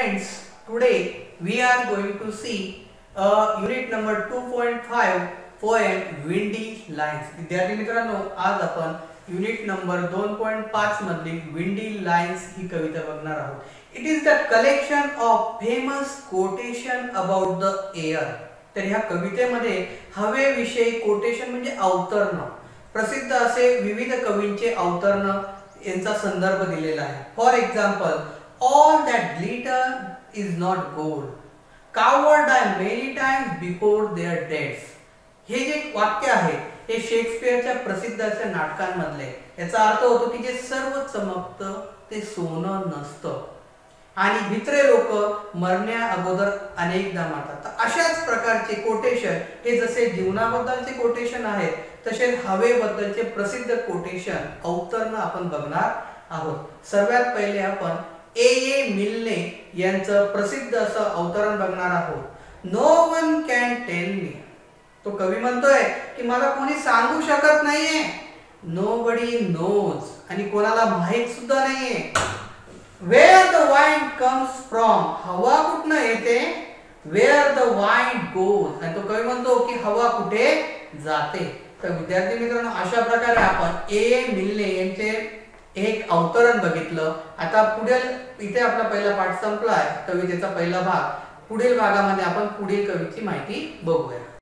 friends, today we are going to see unit number 2.5 poem Windy Lines. विद्यार्थी मित्रांनो, आज आपण युनिट नंबर 2.5 मधली विंडी लाइन्स ही कविता बघणार आहोत. It is the collection of famous quotation about the air. तर ह्या कवितेमध्ये हवेविषयी कोटेशन म्हणजे अवतरण, प्रसिद्ध असे विविध कवींचे अवतरण यांचा संदर्भ दिलेला आहे. For example, all that glitter is not gold, coward die many times before their deaths. हे जे वाक्य आहे हे शेक्सपियरच्या प्रसिद्ध अशा नाटकांमधले. याचा अर्थ होतो की जे सर्व चमकतं ते सोनं नसतं आणि भित्रे लोक मरण्या अगोदर अनेकदा मरतात. तर अशाच प्रकारचे कोटेशन हे जसे जीवनाबद्दलचे कोटेशन आहेत तसेच हवेबद्दलचे प्रसिद्ध कोटेशन अवतरण आपण बघणार आहोत. सर्वात पहिले आपण ए मिल्ने यांचं प्रसिद्ध असं अवतरण बघणार आहोत. No one can tell me. तो कवी म्हणतोय की मला कोणी सांगू शकत नाहीये. नोबडी नोज, आणि कोणाला माहित सुद्धा नाहीये. Where the wind comes from, हवा कुठनं येते. वेअर द वाइंड गोज, आणि तो कवी म्हणतो की हवा कुठे जाते. तर विद्यार्थी मित्रांनो, अशा प्रकारे आपण ए मिल्ने यांचे एक अवतरण बघितलं. आता पुढील इथे आपला पहिला पाठ संपला आहे. कवितेचा पहिला भाग. पुढील भागामध्ये आपण पुढील कवीची माहिती बघूया.